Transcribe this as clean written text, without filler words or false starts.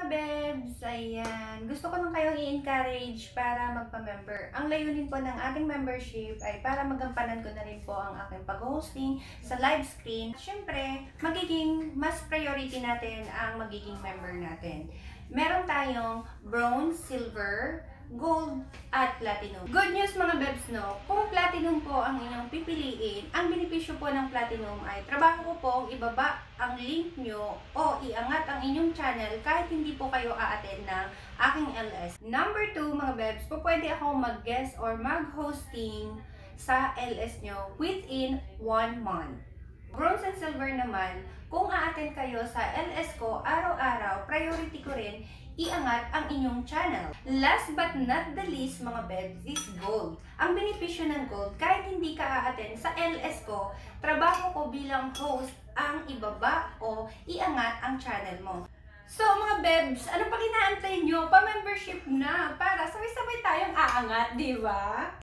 bebs! Ayan. Gusto ko lang kayong i-encourage para magpa-member. Ang layunin po ng ating membership ay para magampanan ko na rin po ang aking pag-hosting sa live screen. Siyempre, magiging mas priority natin ang magiging member natin. Meron tayong bronze, silver, gold, at platinum. Good news mga bebs, no? Kung platinum po ang inyong pipiliin, ang benepisyo po ng platinum ay trabaho ko pong ibaba ang link nyo o iangat ang inyong channel kahit hindi po kayo a-attend ng aking LS. Number 2 mga bebs, po pwede akong mag-guest or mag-hosting sa LS nyo within 1 month. Bronze and silver naman, kung a-attend kayo sa LS ko araw-araw, priority ko rin iangat ang inyong channel. Last but not the least mga bebs is gold. Ang benepisyo ng gold, kahit hindi ka a-attend sa LS ko, trabaho ko bilang host ang ibaba o iangat ang channel mo. So mga bebs, ano pang inaantay nyo? Pa-membership na para sabay-sabay tayong aangat, di ba?